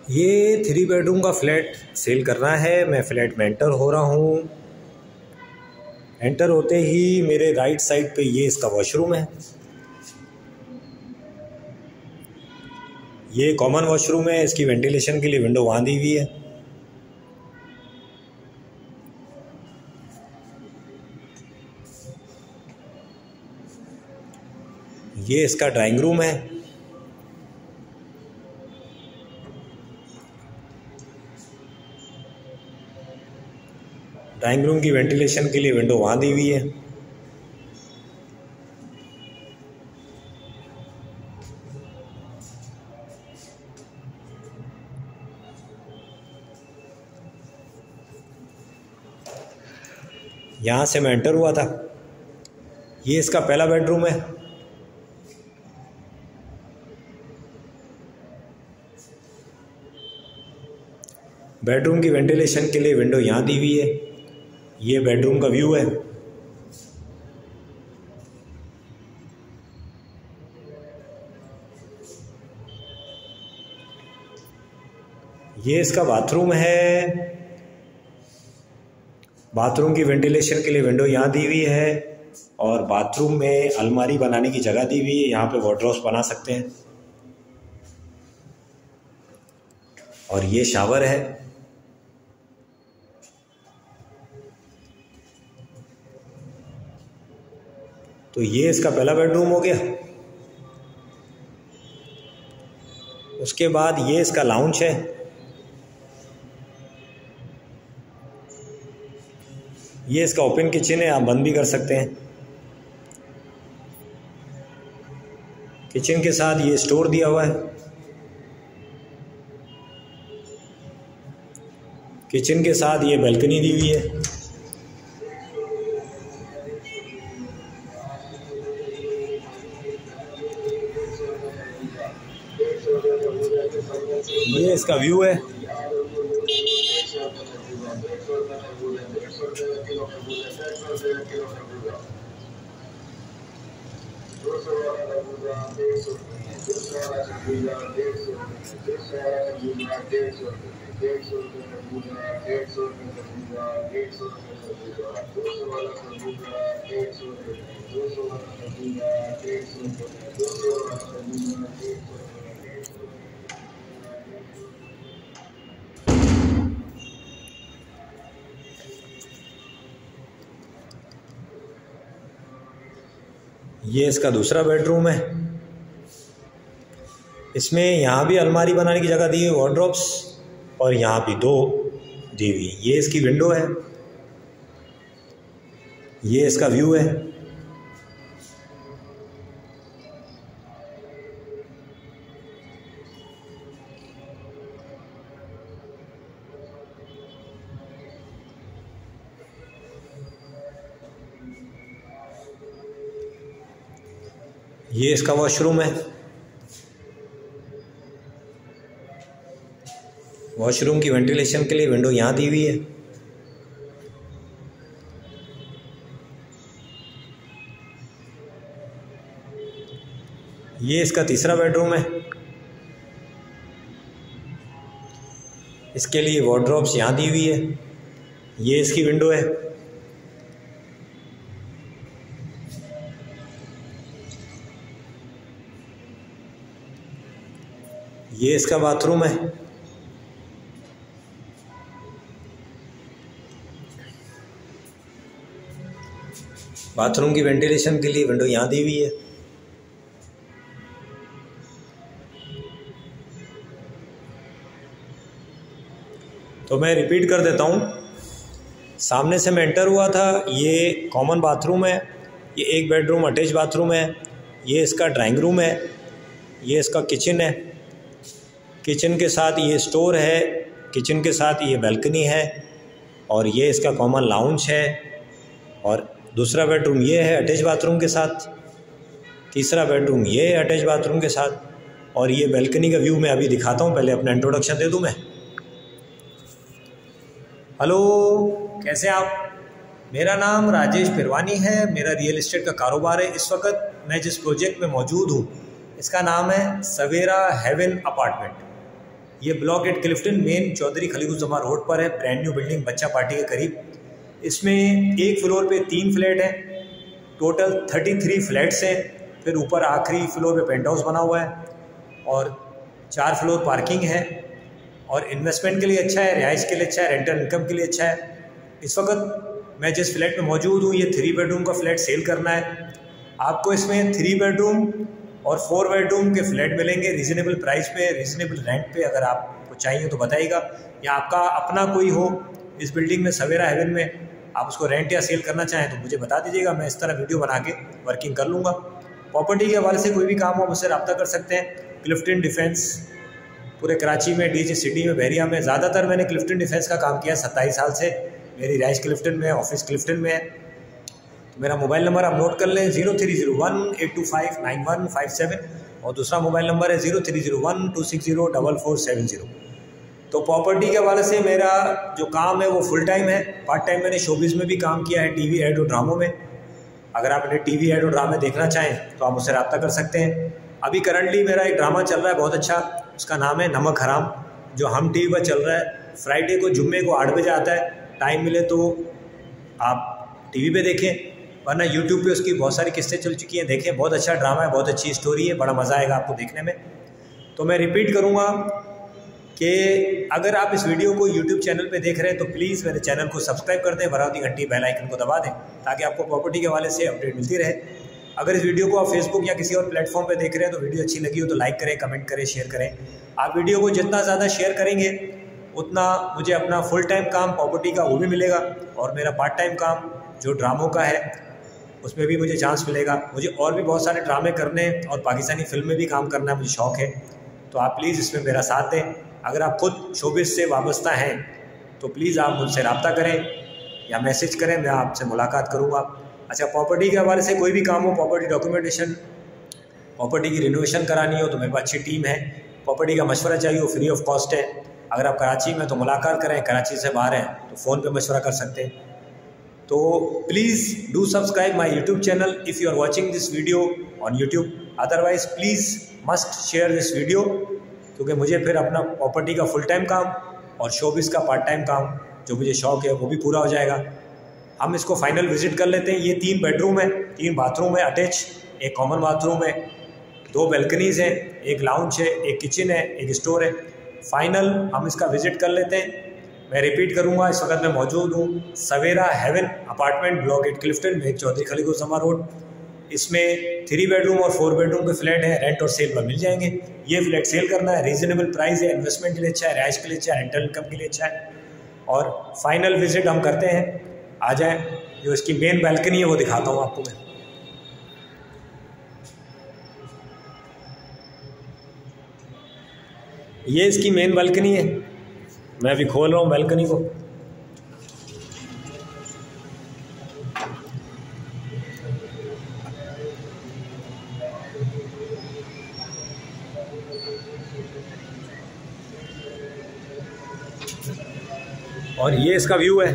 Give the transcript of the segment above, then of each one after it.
ये 3 बेडरूम का flat cell करना है। मैं फ्लैट में एंटर हो रहा हूँ। एंटर होते ही मेरे राइट साइड पे ये इसका वॉशरूम है। ये कॉमन वॉशरूम है। इसकी वेंटिलेशन के लिए विंडो वहाँ दी हुई है। ये इसका ड्राइंग रूम है। ड्राइंग रूम की वेंटिलेशन के लिए विंडो वहाँ दी हुई है। यहाँ से मैं एंटर हुआ था। ये इसका पहला बेडरूम है। बेडरूम की वेंटिलेशन के लिए विंडो यहाँ दी हुई है। ये बेडरूम का व्यू है। ये इसका बाथरूम है। बाथरूम की वेंटिलेशन के लिए विंडो यहाँ दी हुई है और बाथरूम में अलमारी बनाने की जगह दी हुई है। यहाँ पे वार्डरोब्स बना सकते हैं। और ये शावर है। तो ये इसका पहला बेडरूम हो गया। उसके बाद ये इसका लाउंज है। ये इसका ओपन किचन है। आप बंद भी कर सकते हैं। किचन के साथ ये स्टोर दिया हुआ है। किचन के साथ ये बालकनी दी हुई है। ये इसका व्यू है। ये इसका दूसरा बेडरूम है। इसमें यहाँ भी अलमारी बनाने की जगह दी है, वार्डरोब्स, और यहाँ भी 2 दी हुई। ये इसकी विंडो है। ये इसका व्यू है। ये इसका वॉशरूम है। वॉशरूम की वेंटिलेशन के लिए विंडो यहाँ दी हुई है। ये इसका तीसरा बेडरूम है। इसके लिए वार्डरोब्स यहाँ दी हुई है। ये इसकी विंडो है। ये इसका बाथरूम है। बाथरूम की वेंटिलेशन के लिए विंडो यहाँ दी हुई है। तो मैं रिपीट कर देता हूँ। सामने से मैं एंटर हुआ था। ये कॉमन बाथरूम है। ये 1 बेडरूम अटैच बाथरूम है। ये इसका ड्राइंग रूम है। ये इसका किचन है। किचन के साथ ये स्टोर है। किचन के साथ ये बालकनी है और ये इसका कॉमन लाउंज है। और दूसरा बेडरूम ये है अटैच बाथरूम के साथ। तीसरा बेडरूम ये है अटैच बाथरूम के साथ। और ये बालकनी का व्यू मैं अभी दिखाता हूँ। पहले अपना इंट्रोडक्शन दे दूँ मैं। हेलो, कैसे आप? मेरा नाम राजेश पिरवानी है। मेरा रियल एस्टेट का कारोबार है। इस वक्त मैं जिस प्रोजेक्ट में मौजूद हूँ इसका नाम है सवेरा हेवन अपार्टमेंट। ये block 8 Clifton main Chaudhry Khaliquzzaman road पर है, ब्रांड न्यू बिल्डिंग बच्चा पार्टी के करीब। इसमें एक फ्लोर पे 3 फ्लैट हैं, टोटल 33 फ्लैट्स हैं। फिर ऊपर आखिरी फ्लोर पे पेंट हाउस बना हुआ है और 4 फ्लोर पार्किंग है। और इन्वेस्टमेंट के लिए अच्छा है, रिहाइश के लिए अच्छा है, रेंटल इनकम के लिए अच्छा है। इस वक्त मैं जिस फ्लैट में मौजूद हूँ, ये 3 बेडरूम का फ्लैट सेल करना है। आपको इसमें 3 बेडरूम और 4 बेडरूम के फ्लैट मिलेंगे रीज़नेबल प्राइस पे, रीज़नेबल रेंट पे। अगर आपको चाहिए तो बताइएगा, या आपका अपना कोई हो इस बिल्डिंग में सवेरा हेवन में, आप उसको रेंट या सेल करना चाहें तो मुझे बता दीजिएगा, मैं इस तरह वीडियो बना के वर्किंग कर लूँगा। प्रॉपर्टी के हवाले से कोई भी काम हो मुझसे रब्ता कर सकते हैं। क्लिफ्टन डिफेंस पूरे कराची में, डीजे सिटी में, बहरिया में, ज़्यादातर मैंने क्लिफ्टन डिफेंस का काम किया 27 साल से। मेरी राइश क्लिफ्टन में है, ऑफिस क्लिफ्टन में है। तो मेरा मोबाइल नंबर आप नोट कर लें 0301-825-9157 और दूसरा मोबाइल नंबर है 0301-260-4470। तो प्रॉपर्टी के हवाले से मेरा जो काम है वो फुल टाइम है। पार्ट टाइम मैंने शोबिज़ में भी काम किया है, टीवी ऐड और ड्रामों में। अगर आप मेरे टीवी ऐड और ड्रामे देखना चाहें तो आप मुझसे रब्ता कर सकते हैं। अभी करंटली मेरा एक ड्रामा चल रहा है बहुत अच्छा, उसका नाम है नमक हराम, जो हम टीवी पर चल रहा है। फ्राइडे को, जुम्मे को 8 बजे आता है। टाइम मिले तो आप टीवी पे देखें, वरना यूट्यूब पे उसकी बहुत सारी किस्तें चल चुकी हैं, देखें। बहुत अच्छा ड्रामा है, बहुत अच्छी स्टोरी है, बड़ा मज़ा आएगा आपको देखने में। तो मैं रिपीट करूँगा कि अगर आप इस वीडियो को यूट्यूब चैनल पे देख रहे हैं तो प्लीज़ मेरे चैनल को सब्सक्राइब कर दें, बराबर घंटी बेल आइकन को दबा दें ताकि आपको प्रॉपर्टी के हवाले से अपडेट मिलती रहे। अगर इस वीडियो को आप फेसबुक या किसी और प्लेटफॉर्म पे देख रहे हैं तो वीडियो अच्छी लगी हो तो लाइक करें, कमेंट करें, शेयर करें। आप वीडियो को जितना ज़्यादा शेयर करेंगे उतना मुझे अपना फुल टाइम काम प्रॉपर्टी का वो भी मिलेगा, और मेरा पार्ट टाइम काम जो ड्रामों का है उसमें भी मुझे चांस मिलेगा। मुझे और भी बहुत सारे ड्रामे करने और पाकिस्तानी फिल्म में भी काम करना मुझे शौक़ है। तो आप प्लीज़ इसमें मेरा साथ दें। अगर आप खुद शोबिज़ से वाबस्ता हैं तो प्लीज़ आप मुझसे रब्ता करें या मैसेज करें, मैं आपसे मुलाकात करूँगा। अच्छा, प्रॉपर्टी के हवाले से कोई भी काम हो, प्रॉपर्टी डॉक्यूमेंटेशन, प्रॉपर्टी की रिनोवेशन करानी हो तो मेरे पास अच्छी टीम है। प्रॉपर्टी का मशवरा चाहिए हो, फ्री ऑफ कॉस्ट है। अगर आप कराची में तो मुलाकात करें, कराची से बाहर हैं तो फ़ोन पे मशवरा कर सकते हैं। तो please do subscribe my YouTube channel if you are watching this video on YouTube. Otherwise please must share this video, क्योंकि मुझे फिर अपना प्रॉपर्टी का फुल टाइम काम और शोबिज़ का पार्ट टाइम काम जो मुझे शौक़ है वो भी पूरा हो जाएगा। हम इसको फाइनल विज़िट कर लेते हैं। ये 3 बेडरूम है, 3 बाथरूम है अटैच, एक कॉमन बाथरूम है, 2 बैल्कनीज़ हैं, एक लाउंज है, एक किचन है, एक स्टोर है। फाइनल हम इसका विज़िट कर लेते हैं। मैं रिपीट करूंगा, इस वक्त मैं मौजूद हूँ Savera heaven apartment block 8 Clifton में, चौधरी खलीकुज़्ज़मान रोड। इसमें 3 बेडरूम और 4 बेडरूम के फ्लैट हैं, रेंट और सेल पर मिल जाएंगे। ये फ्लैट सेल करना है, रीज़नेबल प्राइस है, इन्वेस्टमेंट के लिए अच्छा है, रिहाइश के लिए अच्छा है, रेंटल इनकम के लिए अच्छा है। और फाइनल विज़िट हम करते हैं, आ जाएँ। जो इसकी मेन बैल्कनी है वो दिखाता हूँ आपको मैं। ये इसकी मेन बालकनी है, मैं अभी खोल रहा हूँ बालकनी को। और ये इसका व्यू है।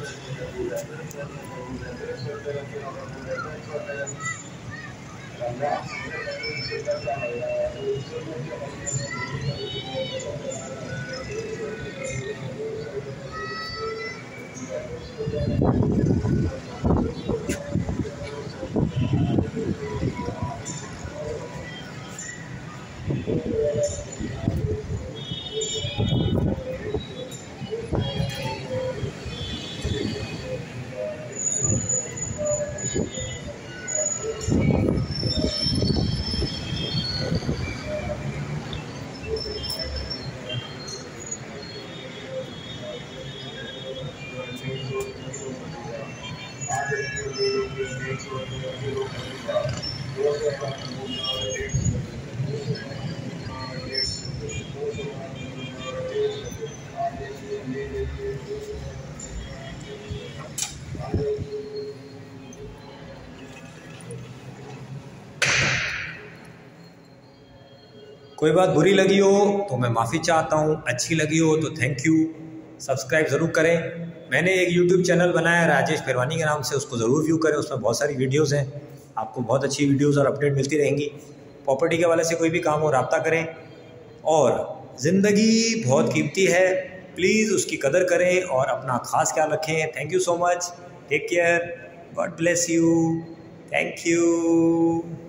कोई बात बुरी लगी हो तो मैं माफ़ी चाहता हूँ, अच्छी लगी हो तो थैंक यू। सब्सक्राइब ज़रूर करें। मैंने एक यूट्यूब चैनल बनाया है राजेश फिरवानी के नाम से, उसको ज़रूर व्यू करें। उसमें बहुत सारी वीडियोज़ हैं, आपको बहुत अच्छी वीडियोज़ और अपडेट मिलती रहेंगी। प्रॉपर्टी के हवाले से कोई भी काम हो रब्ता करें। और ज़िंदगी बहुत कीमती है, प्लीज़ उसकी कदर करें और अपना ख़ास ख्याल रखें। Thank you so much, take care, God bless you, thank you.